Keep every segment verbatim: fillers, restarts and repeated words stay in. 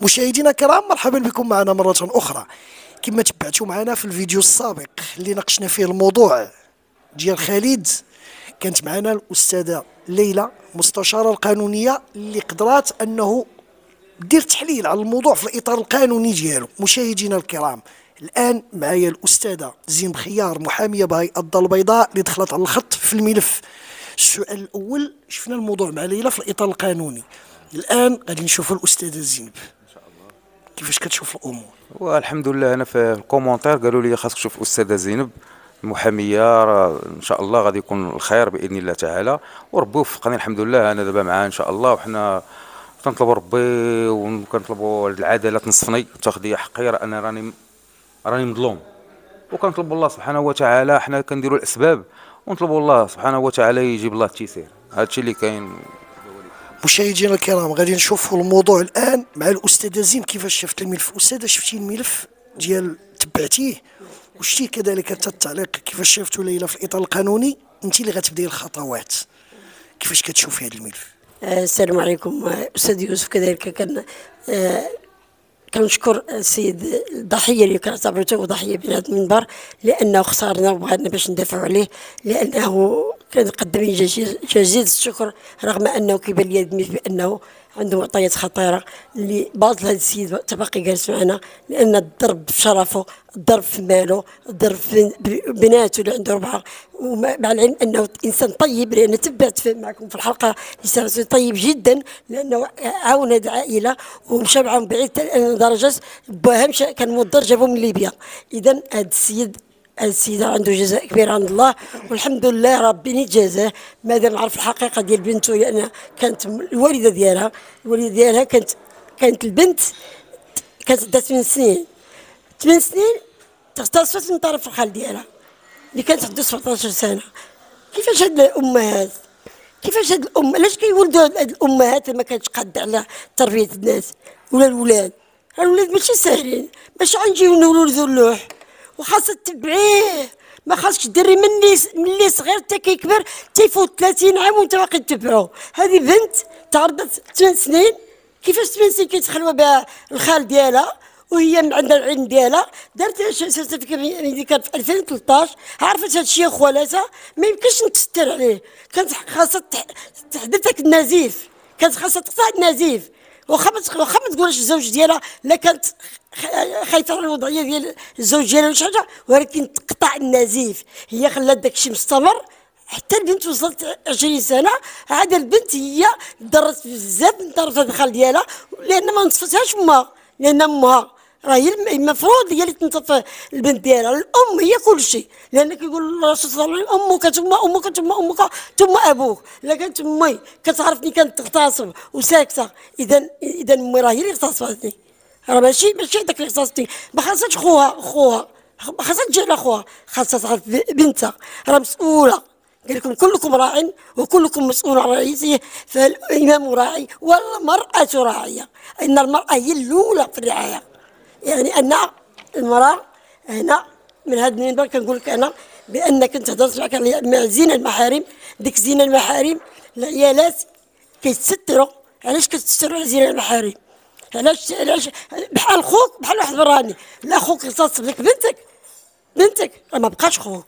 مشاهدينا الكرام، مرحبا بكم معنا مرة أخرى. كما تبعتوا معنا في الفيديو السابق اللي ناقشنا فيه الموضوع ديال خالد، كانت معنا الأستاذة ليلى مستشارة القانونية اللي قدرات أنه دير تحليل على الموضوع في الإطار القانوني ديالو. مشاهدينا الكرام، الآن معايا الأستاذة زينب خيار، محامية بهيئة الدار البيضاء اللي دخلت على الخط في الملف. السؤال الأول، شفنا الموضوع مع ليلى في الإطار القانوني، الآن غادي نشوفوا الأستاذة زينب كيفاش كتشوف الامور. والحمد لله انا في الكومونتير قالوا لي خاصك تشوف الاستاذه زينب المحاميه، راه ان شاء الله غادي يكون الخير باذن الله تعالى، وربي وفقني الحمد لله. انا دابا معاه ان شاء الله، وحنا كنطلبوا ربي وكنطلبوا العداله تنصفني وتاخذ حقي، راه انا راني راني مظلوم، وكنطلبوا الله سبحانه وتعالى. حنا كنديروا الاسباب ونطلبوا الله سبحانه وتعالى يجيب الله التيسير. هادشي اللي كاين. مشاهدينا الكرام، غادي نشوفوا الموضوع الان مع الاستاذه زين كيفاش شفت الملف. استاذه، شفتي الملف ديال تبعتيه وشتي كذلك حتى التعليق كيفاش شفتوا ليلى في الاطار القانوني، انت اللي غتبداي الخطوات، كيفاش كتشوفي هذا الملف؟ آه السلام عليكم استاذ يوسف. كذلك كان آه كنشكر السيد الضحيه اللي كنعتبرته ضحيه بهذا المنبر، لانه اختارنا وبغينا باش ندافعوا عليه، لانه كنقدم لي جزيل الشكر رغم انه كيبان لي بانه عنده معطيات خطيره اللي باطل. هذا السيد تبقي جالس معنا، لان الضرب في شرفه، الضرب في ماله، الضرب في بناته اللي عنده ربعه، ومع العلم انه انسان طيب، لان تبعت معكم في الحلقه انسان طيب جدا، لانه عاون هذه العائله ومشى معهم بعيد درجات. باهم شيء كان مضر جابوه من ليبيا. اذا هذا السيد هذا السيد عنده جزاء كبير عند الله، والحمد لله ربي يجازاه. مادام عرف الحقيقه ديال بنته، لان كانت الوالده ديالها الوالده ديالها كانت كانت البنت كانت عندها ثمان سنين ثمان سنين اغتصبت من طرف الخال ديالها اللي كانت عنده سبعطاش سنه. كيفاش هاد الامهات كيفاش هاد الام علاش كيولدوا هاد الامهات ما كانتش قاده على تربيه الناس ولا الولاد؟ الولاد ماشي ساهلين، باش غنجيو نولدوا اللوح وخاصة تبعيه. ما خاصكش ديري من اللي من اللي صغير حتى كيكبر تيفوت ثلاثين عام وانت باقي تتبعو. هذه بنت تعرضت ثمان سنين، كيفاش ثمان سنين كيتخلوا بها الخال ديالها وهي من عندها العلم ديالها؟ دارت سيرتيفيكا ميديكال في ألفين وثلاطاش، عرفت هذا الشيء خوالاتها ما يمكنش نتستر عليه. كانت خاصها تحدث داك النزيف، كانت خاصها تقطع النزيف، واخا واخا ما تقولش الزوج ديالها لا كانت خايفه على الوضعيه ديال الزوج ديالها ولا شي حاجه، ولكن تقطع النزيف. هي خلات داك الشيء مستمر حتى البنت وصلت عشرين سنه. عاد البنت هي ضرت بزاف من طرف هذا الخال ديالها، لان ما نصفتهاش امها، لان امها راهي المفروض هي اللي تنصف البنت ديالها. الام هي كل شيء، لان كيقول الرسول صلى الله عليه وسلم امك ثم امك ثم امك ثم ابوك. الا كانت امي كتعرفني كانت تغتصب وساكته، اذا اذا امي راهي اللي اغتصبتني، راه ماشي ماشي داك اللي اغتصبتني. ما خاصهاش خوها خوها ما خاصها تجي على خوها، خاصها تعرف بنتها راه مسؤوله. قال لكم كلكم راع وكلكم مسؤول عن رعيته، فالامام راعي والمراه راعيه. ان المراه هي الاولى في الرعايه، يعني ان المراه هنا من هذا المنبر كنقول لك انا بانك انت هضرت معك مع زينه المحارم. ديك زينه المحارم العيالات كيتستروا. علاش كتستروا على زينه المحارم؟ علاش علاش بحال خوك بحال واحد براني، لا خوك اغتصب لك بنتك بنتك راه ما بقاش خوك،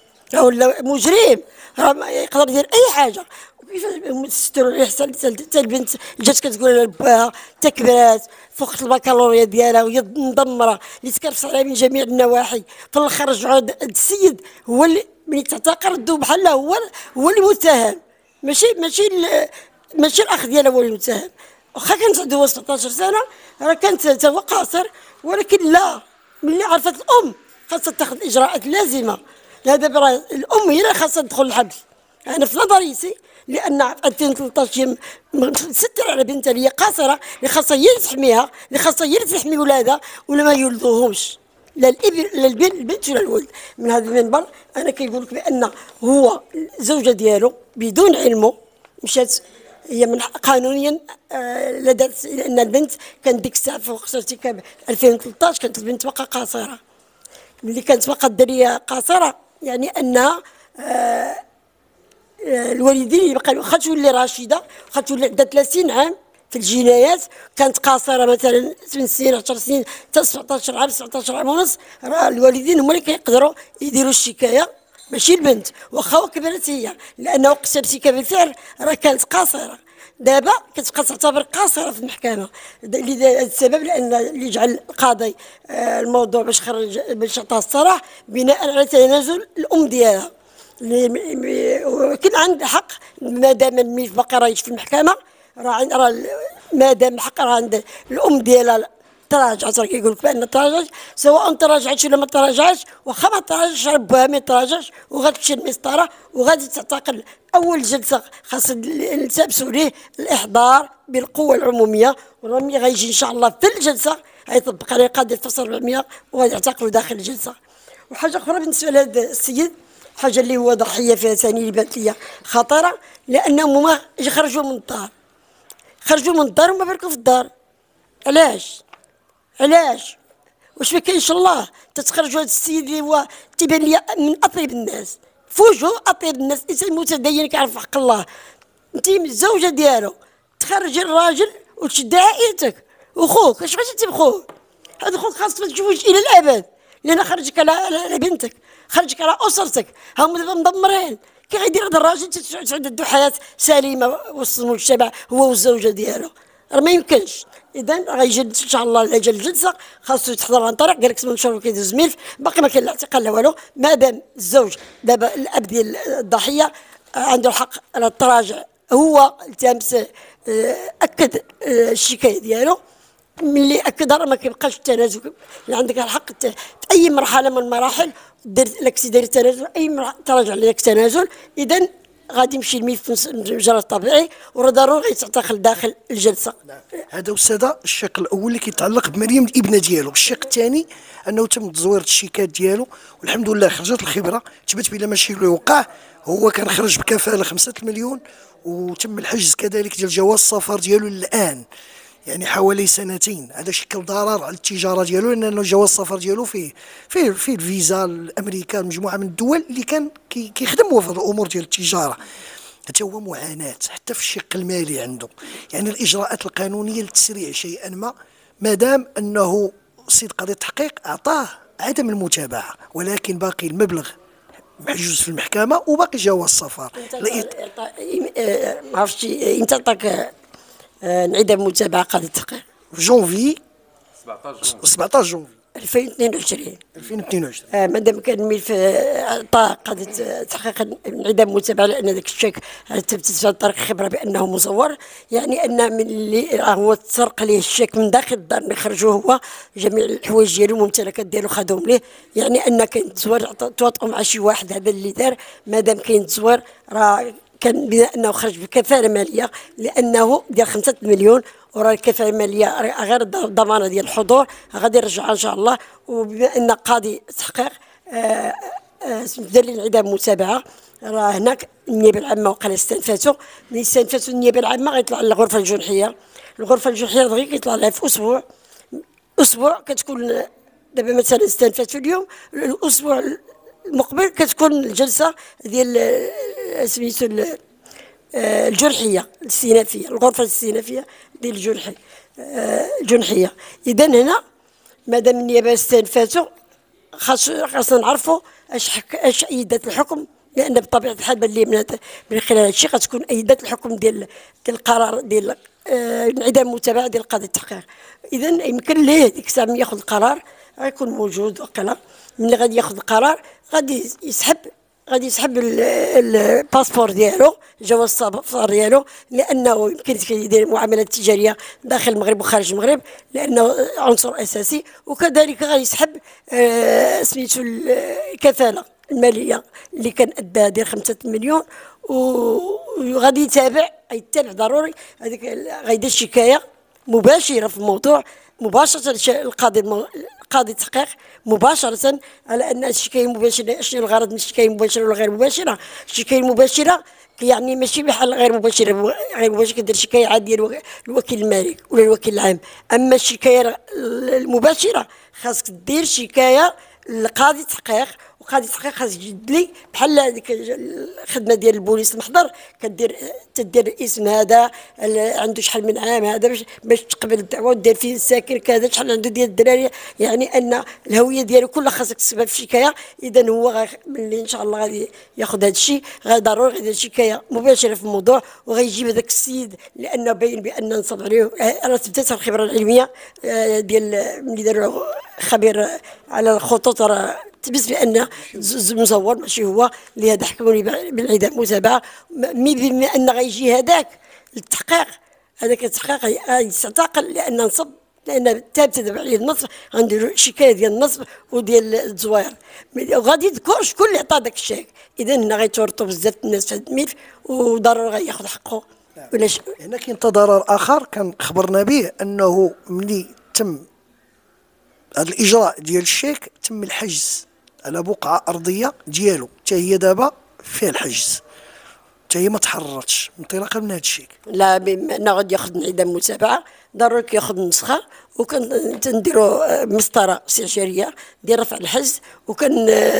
ولا مجرم راه يقدر يدير اي حاجه. وكيفاش تستروا عليه حتى حتى البنت جات كتقول على باها تكبرات فوقت البكالوريا ديالها وهي مدمره اللي تكرفس عليها من جميع النواحي. في الاخر رجعوا هذا السيد هو اللي ملي تعتقل ردوه بحال هو هو المتهم، ماشي ماشي ماشي الاخ ديالها هو المتهم. واخا كانت عنده سبعطاش سنه راه كانت هو قاصر، ولكن لا، ملي عرفت الام خاصها تاخذ الاجراءات اللازمه. لا دابا راه الام هي اللي خاصها تدخل الحبس. انا في نظري سي، لان في ألفين وثلاطاش هي مستر على بنتها اللي هي قاصره، اللي خاصها هي اللي تحميها، اللي خاصها هي اللي تحمي ولادها ولا ما يولدوهمش، لا الابن لا البنت البنت ولا الولد. من هذا المنبر انا كيقول لك بان هو الزوجه ديالو بدون علمه مشات هي من قانونيا آه لا دارت، لان البنت كانت ديك الساعه في وقت ارتكاب ألفين وثلاطاش كانت البنت باقا قاصره. ملي كانت باقا الدريه قاصره يعني انها آه الوالدين اللي بقاو واخا تولي راشده واخا تولي عندها ثلاثين عام في الجنايات كانت قاصره مثلا ثمان سنين عشر سنين حتى سبعطاش عام سبعطاش عام ونص، راه الوالدين هما اللي كيقدروا يديروا الشكايه ماشي البنت واخا كبرت هي، لانه وقت ارتكاب الفعل راه كانت قاصره. دابا كتبقى تعتبر قاصره في المحكمه، لهذا السبب لان اللي جعل القاضي آه الموضوع باش خرج باش عطاه الصراح بناء على تنازل الام ديالها، ولكن عندها حق ما دام الملف باقي راهيش في المحكمه، راه راه ما دام الحق راه عند الام ديالها تراجعت، راه كيقول لك بان تراجعت، سواء تراجعت ولا ما تراجعتش، واخا ما تراجعش راه باها ما تراجعش وغتمشي للمسطره وغادي تعتقل. اول جلسه خاص نلتبسوا ليه الاحضار بالقوه العموميه، وراه ملي غيجي ان شاء الله في الجلسه غيطبق عليه قاضي الفصل أربعمائة وغادي يعتقلوا داخل الجلسه. وحاجه اخرى بالنسبه لهذا السيد، حاجه اللي هو ضحيه فيها ثاني اللي بانت ليا خطيره، لانهم هما خرجوا من الدار، خرجوا من الدار وما باركوا في الدار. علاش؟ علاش؟ واش ما كاينش الله تتخرجوا هذا السيد اللي هو تيبان لي من اطيب الناس في وجهه، اطيب الناس، انسان متدين كيعرف حق الله. انت الزوجه ديالو تخرجي الراجل وتشد عائلتك وخوك، اش بغيتي انت بخوك؟ هذا خوك خاصك ما تشوفوش الى الابد، لان خرجك على على بنتك، خرجك على اسرتك، هما دابا مدمرين. كي غيدير هذا الراجل تعدوا حياه سليمه وسط المجتمع هو والزوجه ديالو؟ راه ما يمكنش. اذا غيجي ان شاء الله لاجل الجلسه خاصو يتحضر عن طريق قال لك ثمان شهور كيدوز ملف، باقي ما كاين لا اعتقال لا والو، ما دام الزوج دابا الاب ديال الضحيه عنده الحق على التراجع، هو التمس اكد الشكايه ديالو، ملي اكدها راه ما كيبقاش التنازل، اللي عندك الحق في اي مرحله من المراحل دير لك سي داير التنازل، اي تراجع لك تنازل، اذا غادي يمشي الملف في المجرى الطبيعي وراه ضروري يتعتقل داخل الجلسه. هذا أستاذة الشق الاول اللي كيتعلق بمريم الابنه ديالو، الشق الثاني انه تم تزوير الشيكات ديالو والحمد لله خرجت الخبره، تبت بلا ماشي اللي وقع، هو كان خرج بكفاله خمسة المليون وتم الحجز كذلك ديال جواز السفر ديالو الان، يعني حوالي سنتين. هذا شكل ضرر على التجاره ديالو، لان جواز السفر ديالو فيه فيه فيه الفيزا لامريكا، مجموعه من الدول اللي كان كيخدموا في الامور ديال التجاره. حتى هو معاناه حتى في الشق المالي عنده، يعني الاجراءات القانونيه لتسريع شيئا ما، ما دام انه سيد قاضي التحقيق اعطاه عدم المتابعه، ولكن باقي المبلغ محجوز في المحكمه وباقي جواز السفر. ما عرفتش انت عطاك انعدام متابعه قاضي التحقيق في جونفي سبعطاش جونفي ألفين واثنين وعشرين ألفين واثنين وعشرين. آه مادام كان الملف عطى قاضي التحقيق انعدام متابعه، لان ذاك الشيك تثبتت عن طريق خبره بانه مزور، يعني ان من اللي هو تسرق ليه الشيك من داخل الدار اللي خرجوه هو، جميع الحوايج ديالو الممتلكات ديالو خذوهم ليه، يعني ان كاين تزوير تواطؤوا مع شي واحد، هذا اللي دار. مادام كاين تزوير راه كان بما انه خرج بكفاله ماليه، لانه ديال خمسة مليون، وراه الكفاله الماليه غير الضمانه ديال الحضور غادي يرجعها ان شاء الله. وبما ان قاضي التحقيق دار لي انعدام متابعه، راه هناك النيابه العامه وقال استنفاتو، ملي استنفاتو النيابه العامه غيطلع للغرفه الجنحيه، الغرفه الجنحيه دغيا كيطلع لها في اسبوع، اسبوع كتكون دابا مثلا استنفاتو اليوم، الاسبوع المقبل كتكون الجلسه ديال سميتو الجرحيه الاستئنافيه، الغرفه الاستئنافيه ديال الجرحي الجنحيه. اذا هنا مادام النيابه استنفاتو خاص خاصنا نعرفوا اش حك اش ايدات الحكم، لان بطبيعه الحال بان لي من, من خلال هذا الشيء غتكون ايدات الحكم ديال ديال القرار ديال انعدام المتابعه ديال قاضي التحقيق. اذا يمكن ليه ديك الساعه من ياخذ القرار غيكون موجود وقيلا، ملي غادي ياخذ القرار غادي يسحب غادي يسحب الباسبور ديالو، جواز السفر ديالو، لانه يمكن يدير معاملات تجاريه داخل المغرب وخارج المغرب، لانه عنصر اساسي. وكذلك غادي يسحب آه سميتو الكفاله الماليه اللي كان اداها ديال خمسة مليون، وغادي يتابع يتابع ضروري هذيك غيدير شكايه مباشره في الموضوع مباشره القاضي قاضي التحقيق مباشره على ان الشكايه المباشره. شنو الغرض من الشكايه المباشره ولا غير مباشره؟ الشكايه المباشره يعني ماشي بحال غير مباشره، غير مباشره كدير شكايه عاديه للوكيل المالي ولا الوكيل العام. اما الشكايه المباشره خاصك دير شكايه لقاضي التحقيق، وقاضي التحقيق خاص يجد لي بحال هذيك الخدمه ديال البوليس المحضر، كدير تدير الاسم هذا عنده شحال من عام هذا باش باش تقبل الدعوه ودير فيه الساكن كذا شحال عنده ديال الدراري، يعني ان الهويه ديالو كلها خاصك تكتبها في شكايه. اذا هو ملي ان شاء الله غادي ياخذ هذا الشيء ضروري غيدير شكايه مباشره في الموضوع، وغيجيب هذاك السيد لانه باين بان نصب عليه. انا تبدات الخبره العلميه ديال ملي داروا خبير على الخطوط، راه تبس بان مزور ماشي هو اللي هذا حكموني بالعدام متابعه. مي بما ان غيجي هذاك التحقيق، هذاك التحقيق غيستعتقل لان نصب، لان تابع عليه النصب، غنديروا شكايه ديال النصب وديال الزواير، وغادي يذكر شكون اللي عطى داك الشيك. اذا هنا غيتورطوا بزاف الناس في هذا الملف وضروري غياخذ حقه. ولا ش... هنا كاين تضرر اخر كان خبرنا به، انه ملي تم هذا الاجراء ديال الشيك تم الحجز على بقعه ارضيه ديالو، حتى هي دابا فيها الحجز، حتى هي ما تحررتش انطلاقا من هذا الشيك. لا بما انه غادي ياخذ انعدام متابعه ضروري كياخذ نسخه، وكان تنديروا مسطره استشاريه ديال رفع الحجز، وكان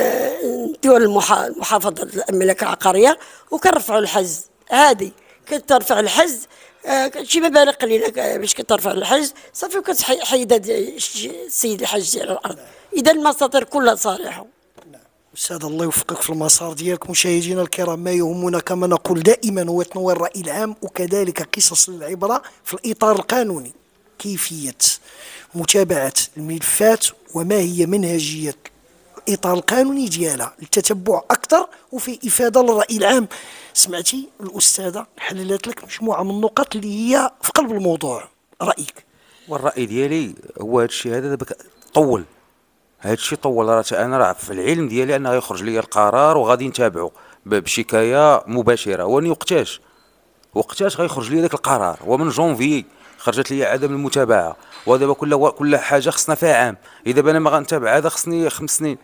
نديوها للمحافظه المملكه العقاريه وكنرفعوا الحجز عادي. كترفع الحجز شي مبالغ قليله باش كترفع الحجز صافي، وكتحيد السيد الحجز على الارض. اذا المساطر كلها صالحه. أستاذ الله يوفقك في المسار ديالك. مشاهدينا الكرام، ما يهمنا كما نقول دائما هو تنوير الرأي العام، وكذلك قصص للعبرة في الإطار القانوني، كيفية متابعة الملفات وما هي منهجية الإطار القانوني ديالها للتتبع أكثر وفي إفادة للرأي العام. سمعتي الأستاذة حللت لك مجموعة من النقط اللي هي في قلب الموضوع، رأيك؟ والرأي ديالي هو هذا الشيء هذا دابا طول، هذا الشيء طول. راه انا راه في العلم ديالي انه غيخرج لي القرار وغادي نتابعه بشكايه مباشره، واني وقتاش وقتاش غيخرج لي ذاك القرار. ومن جونفي خرجت لي عدم المتابعه، ودابا كل كل حاجه خصنا فيها عام. اذا انا ما غنتابع هذا خصني خمس سنين.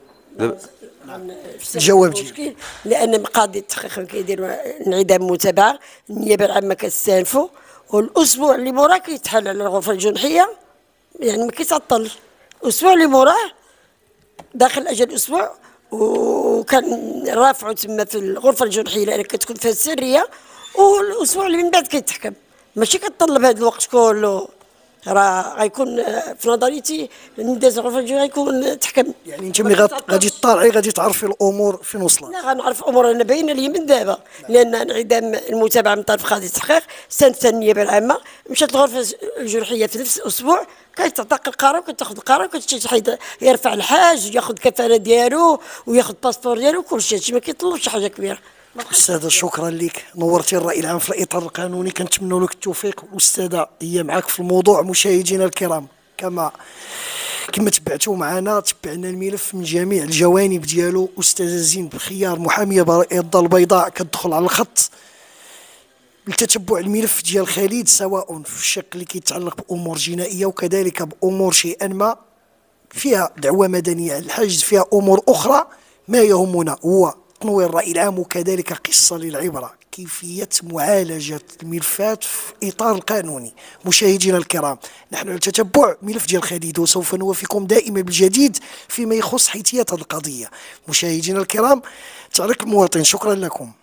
الجواب ديالك لان قاضي التحقيق كيدير انعدام متابعه، النيابه العامه كتستانفوا، والاسبوع اللي موراه كيتحل على الغرفه الجنحيه، يعني ما كيتعطلش. الاسبوع اللي موراه داخل اجل اسبوع، وكان رافعه تما في الغرفه الجنحيه لان كتكون فيها السريه، والاسبوع اللي من بعد كيتحكم. ماشي كتطلب هذا الوقت كله، راه غيكون في نظريتي نداز الغرفه الجنحيه غيكون تحكم. يعني انت ملي غادي تطالعي غادي تعرفي الامور فين وصلت؟ لا غنعرف امور انا باينه لي من دابا، لان انعدام المتابعه من طرف قاضي التحقيق استنفت النيابه العامه، مشات الغرفه الجنحيه في نفس الاسبوع كيتعطى القرار وكتاخذ القرار وكتحيد يرفع الحاج وياخذ الكفاله ديالو وياخذ الباسبور ديالو كلشي. هادشي ما كيطلبش حاجه كبيره. أستاذة شكرا لك، نورتي الرأي العام في الإطار القانوني، كنتمنوا لك التوفيق. والأستاذة هي معك في الموضوع. مشاهدينا الكرام، كما كما تبعتوا معنا تبعنا الملف من جميع الجوانب ديالو. أستاذة زينب خيار محامية برائية الدار البيضاء كتدخل على الخط لتتبع الملف ديال خالد، سواء في الشق اللي كيتعلق بأمور جنائية وكذلك بأمور شيئا ما فيها دعوة مدنية على الحجز، فيها أمور أخرى. ما يهمنا هو تنوير الرأي العام وكذلك قصة للعبرة، كيفية معالجة الملفات في إطار القانوني. مشاهدينا الكرام، نحن على تتبع ملف ديال خالد، وسوف نوافيكم دائما بالجديد فيما يخص حيثيات هذه القضية. مشاهدينا الكرام، تعليق المواطن، شكرا لكم.